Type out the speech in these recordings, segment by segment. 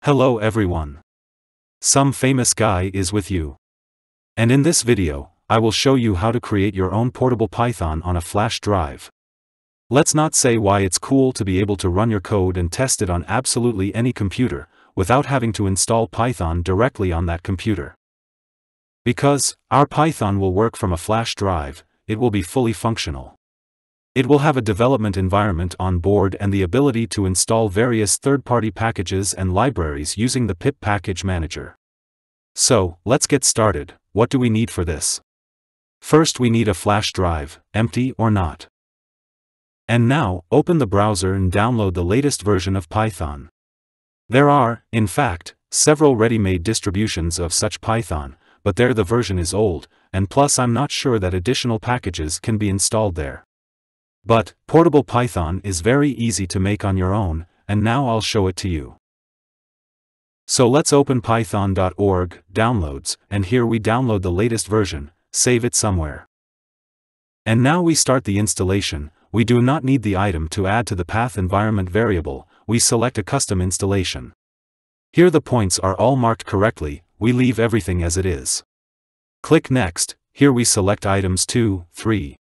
Hello everyone. Some famous guy is with you. And in this video, I will show you how to create your own portable Python on a flash drive. Let's not say why it's cool to be able to run your code and test it on absolutely any computer, without having to install Python directly on that computer. Because, our Python will work from a flash drive, it will be fully functional. It will have a development environment on board and the ability to install various third-party packages and libraries using the pip package manager. So, let's get started. What do we need for this? First we need a flash drive, empty or not. And now, open the browser and download the latest version of Python. There are, in fact, several ready-made distributions of such Python, but there the version is old, and plus I'm not sure that additional packages can be installed there. But, portable Python is very easy to make on your own, and now I'll show it to you. So let's open python.org, downloads, and here we download the latest version, save it somewhere. And now we start the installation. We do not need the item to add to the path environment variable, we select a custom installation. Here the points are all marked correctly, we leave everything as it is. Click Next, here we select items 2, 3,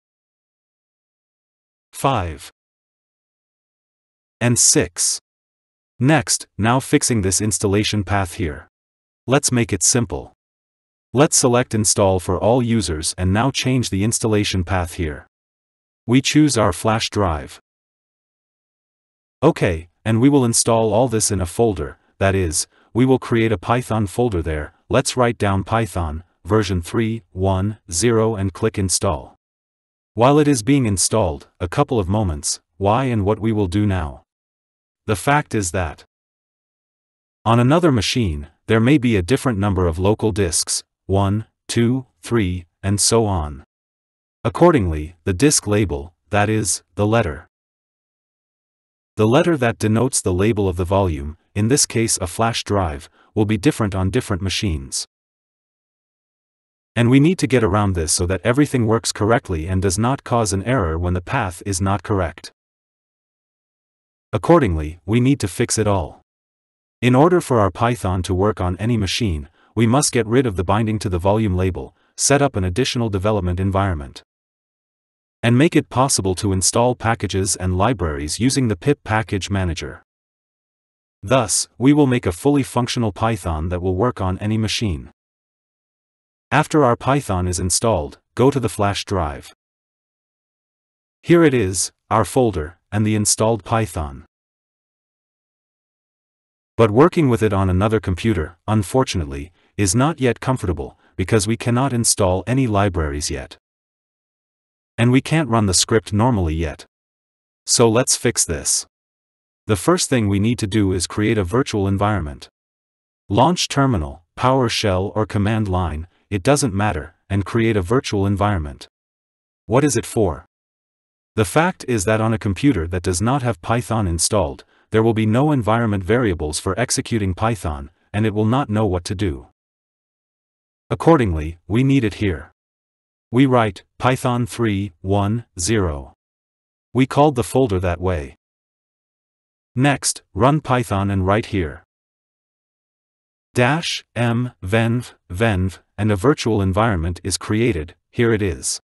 5, and 6. Next, now fixing this installation path here. Let's make it simple. Let's select Install for all users and now change the installation path here. We choose our flash drive. OK, and we will install all this in a folder, that is, we will create a Python folder there. Let's write down Python, version 3.1.0 and click Install. While it is being installed, a couple of moments, why and what we will do now. The fact is that on another machine, there may be a different number of local disks, 1, 2, 3, and so on. Accordingly, the disk label, that is, the letter that denotes the label of the volume, in this case a flash drive, will be different on different machines. And we need to get around this so that everything works correctly and does not cause an error when the path is not correct. Accordingly, we need to fix it all. In order for our Python to work on any machine, we must get rid of the binding to the volume label, set up an additional development environment, and make it possible to install packages and libraries using the pip package manager. Thus, we will make a fully functional Python that will work on any machine. After our Python is installed, go to the flash drive. Here it is, our folder, and the installed Python. But working with it on another computer, unfortunately, is not yet comfortable, because we cannot install any libraries yet. And we can't run the script normally yet. So let's fix this. The first thing we need to do is create a virtual environment. Launch terminal, PowerShell or command line, it doesn't matter, and create a virtual environment. What is it for? The fact is that on a computer that does not have Python installed, there will be no environment variables for executing Python, and it will not know what to do. Accordingly, we need it here. We write Python 3.1.0. We called the folder that way. Next, run Python and write here -m-venv, and a virtual environment is created, here it is.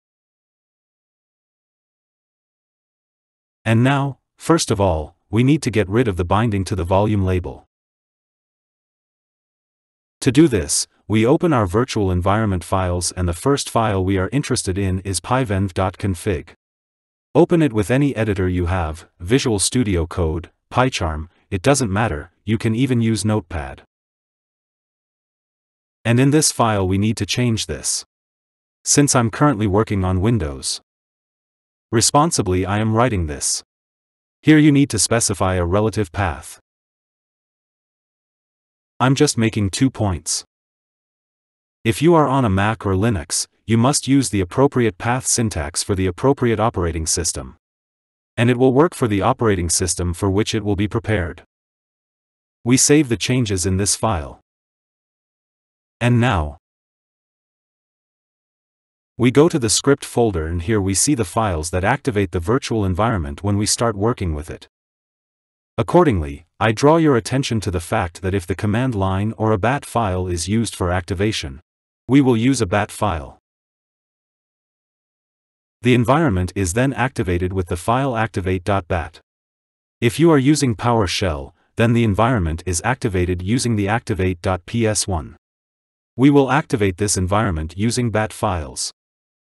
And now, first of all, we need to get rid of the binding to the volume label. To do this, we open our virtual environment files and the first file we are interested in is pyvenv.config. Open it with any editor you have, Visual Studio Code, PyCharm, it doesn't matter, you can even use Notepad. And in this file we need to change this. Since I'm currently working on Windows, responsibly I am writing this. Here you need to specify a relative path. I'm just making 2 points. If you are on a Mac or Linux, you must use the appropriate path syntax for the appropriate operating system. And it will work for the operating system for which it will be prepared. We save the changes in this file. And now, we go to the script folder and here we see the files that activate the virtual environment when we start working with it. Accordingly, I draw your attention to the fact that if the command line or a bat file is used for activation, we will use a bat file. The environment is then activated with the file activate.bat. If you are using PowerShell, then the environment is activated using the activate.ps1. We will activate this environment using bat files.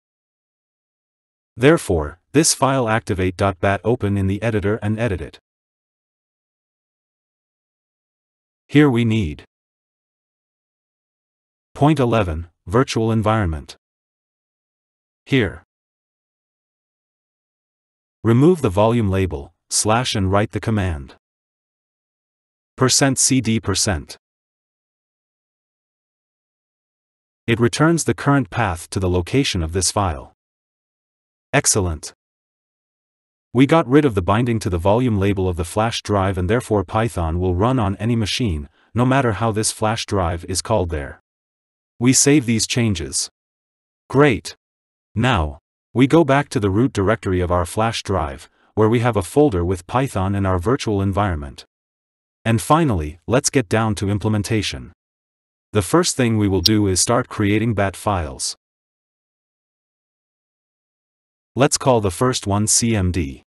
Therefore, this file activate.bat open in the editor and edit it. Here we need point 11, virtual environment. Here, remove the volume label, / and write the command %cd%. It returns the current path to the location of this file. Excellent. We got rid of the binding to the volume label of the flash drive, and therefore Python will run on any machine, no matter how this flash drive is called there. We save these changes. Great. Now, we go back to the root directory of our flash drive, where we have a folder with Python in our virtual environment. And finally, let's get down to implementation. The first thing we will do is start creating bat files. Let's call the first one cmd.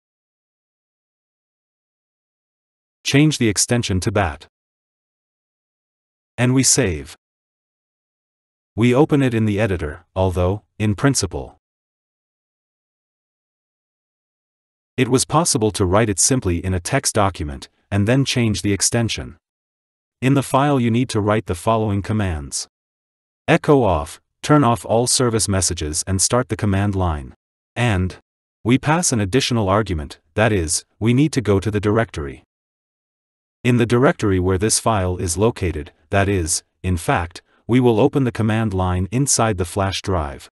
Change the extension to bat. And we save. We open it in the editor, although, in principle, it was possible to write it simply in a text document, and then change the extension. In the file you need to write the following commands. Echo off, turn off all service messages and start the command line. And we pass an additional argument, that is, we need to go to the directory. In the directory where this file is located, that is, in fact, we will open the command line inside the flash drive.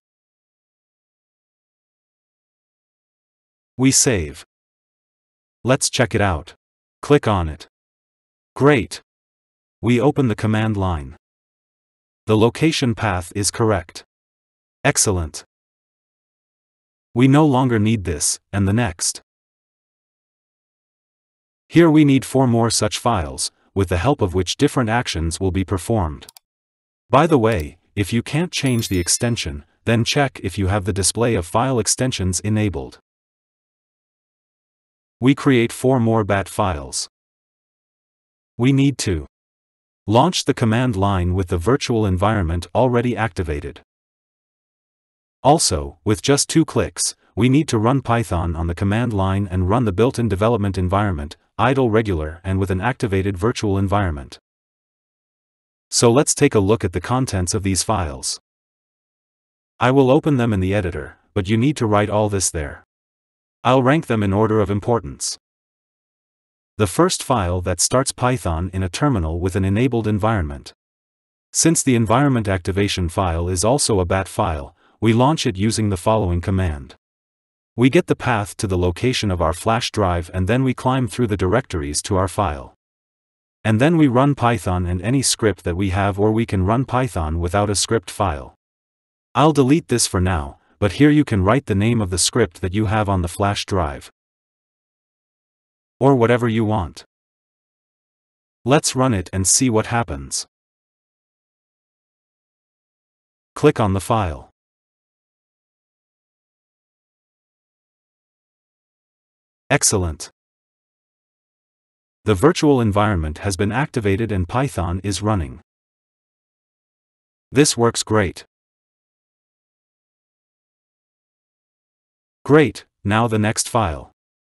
We save. Let's check it out. Click on it. Great. We open the command line. The location path is correct. Excellent. We no longer need this, and the next. Here we need 4 more such files, with the help of which different actions will be performed. By the way, if you can't change the extension, then check if you have the display of file extensions enabled. We create 4 more bat files. We need to launch the command line with the virtual environment already activated. Also, with just 2 clicks, we need to run Python on the command line and run the built-in development environment, idle regular and with an activated virtual environment. So let's take a look at the contents of these files. I will open them in the editor, but you need to write all this there. I'll rank them in order of importance. The first file that starts Python in a terminal with an enabled environment. Since the environment activation file is also a bat file, we launch it using the following command. We get the path to the location of our flash drive and then we climb through the directories to our file. And then we run Python and any script that we have, or we can run Python without a script file. I'll delete this for now, but here you can write the name of the script that you have on the flash drive. Or whatever you want. Let's run it and see what happens. Click on the file. Excellent. The virtual environment has been activated and Python is running. This works great. Great, now the next file.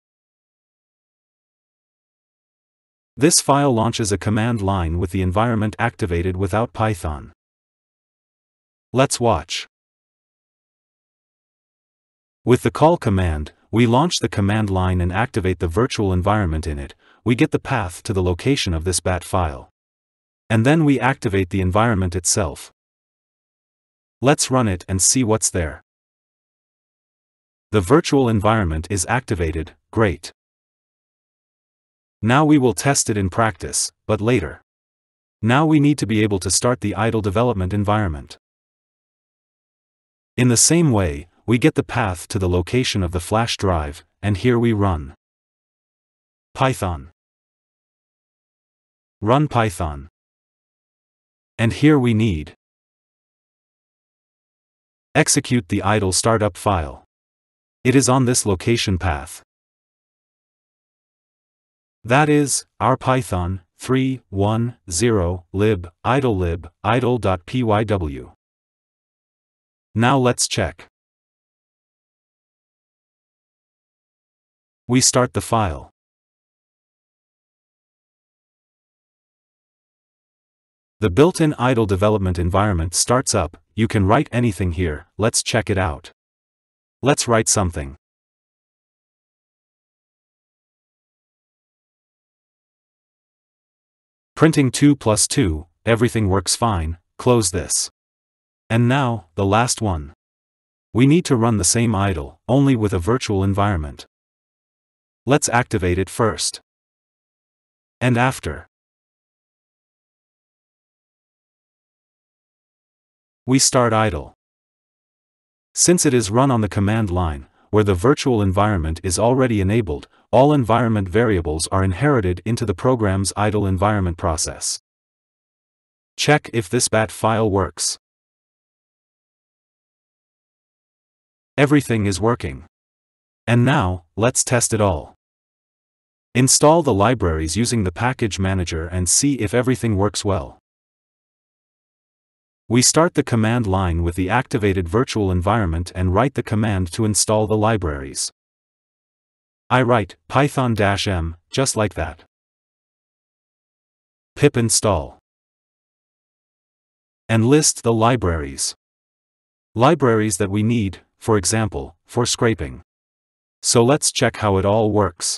This file launches a command line with the environment activated without Python. Let's watch. With the call command, we launch the command line and activate the virtual environment in it. We get the path to the location of this bat file. And then we activate the environment itself. Let's run it and see what's there. The virtual environment is activated, great. Now we will test it in practice, but later. Now we need to be able to start the idle development environment. In the same way, we get the path to the location of the flash drive, and here we run Python. Run Python. And here we need execute the idle startup file. It is on this location path. That is, our Python 3.1.0 lib idle idle.pyw. Now let's check. We start the file. The built-in idle development environment starts up. You can write anything here. Let's check it out. Let's write something. Printing 2 plus 2, everything works fine. Close this. And now, the last one. We need to run the same idle, only with a virtual environment. Let's activate it first. And after. We start idle. Since it is run on the command line, where the virtual environment is already enabled, all environment variables are inherited into the program's idle environment process. Check if this bat file works. Everything is working. And now, let's test it all. Install the libraries using the package manager and see if everything works well. We start the command line with the activated virtual environment and write the command to install the libraries. I write python-m, just like that. Pip install. And list the libraries. Libraries that we need, for example, for scraping. So let's check how it all works.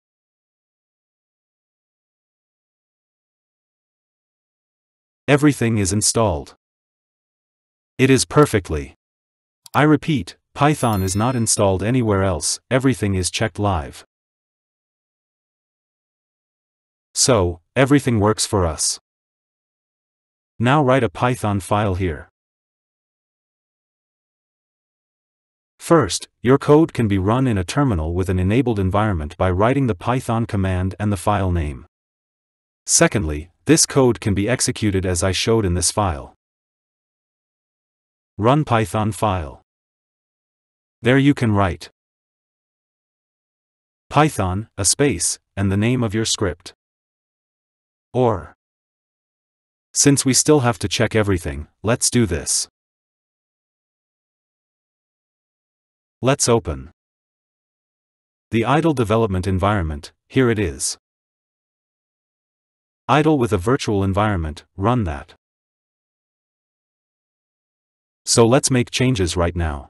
Everything is installed. It is perfectly. I repeat, Python is not installed anywhere else, everything is checked live. So, everything works for us. Now write a Python file here. First, your code can be run in a terminal with an enabled environment by writing the Python command and the file name. Secondly, this code can be executed as I showed in this file. Run Python file. There you can write Python, a space, and the name of your script. Or, since we still have to check everything, let's do this. Let's open the idle development environment. Here it is. Idle with a virtual environment, run that. So let's make changes right now.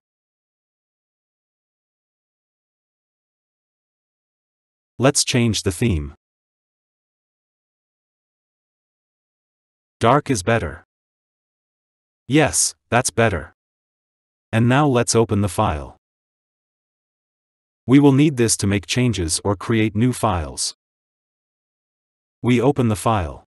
Let's change the theme. Dark is better. Yes, that's better. And now let's open the file. We will need this to make changes or create new files. We open the file.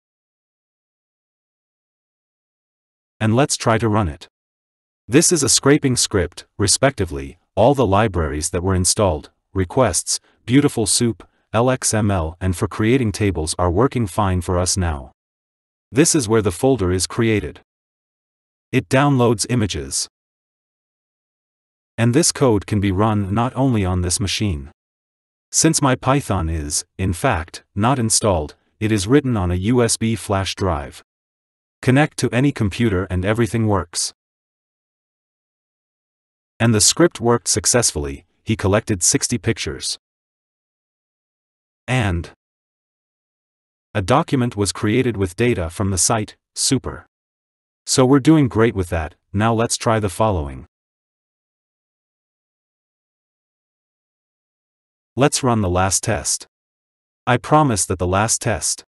And let's try to run it. This is a scraping script, respectively, all the libraries that were installed, requests, Beautiful Soup, LXML, and for creating tables are working fine for us now. This is where the folder is created. It downloads images. And this code can be run not only on this machine. Since my Python is, in fact, not installed, it is written on a USB flash drive. Connect to any computer and everything works. And the script worked successfully. He collected 60 pictures. And a document was created with data from the site. Super. So we're doing great with that. Now let's try the following. Let's run the last test. I promise that the last test.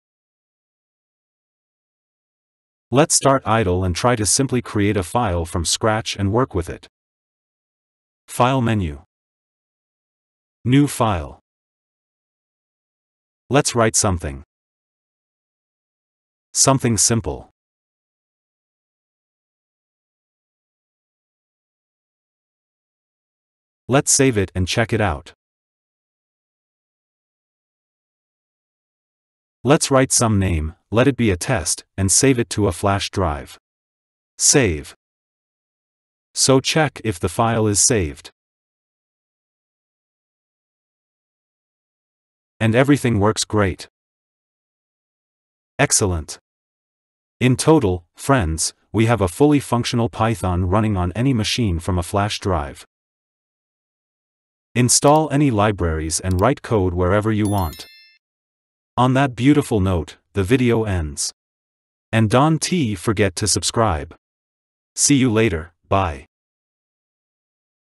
Let's start idle and try to simply create a file from scratch and work with it. File menu. New file. Let's write something. Something simple. Let's save it and check it out. Let's write some name. let it be a test, and save it to a flash drive. Save. So check if the file is saved. And everything works great. Excellent. In total, friends, we have a fully functional Python running on any machine from a flash drive. Install any libraries and write code wherever you want. On that beautiful note, the video ends. And don't forget to subscribe. See you later, bye.